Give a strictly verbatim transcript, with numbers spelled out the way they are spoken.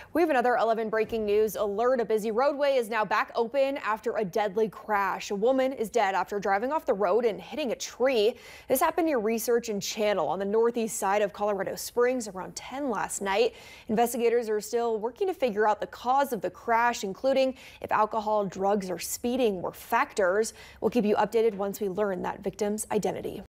We have another eleven breaking news alert. A busy roadway is now back open after a deadly crash. A woman is dead after driving off the road and hitting a tree. This happened near Research and Channel on the northeast side of Colorado Springs around ten last night. Investigators are still working to figure out the cause of the crash, including if alcohol, drugs, or speeding were factors. We'll keep you updated once we learn that victim's identity.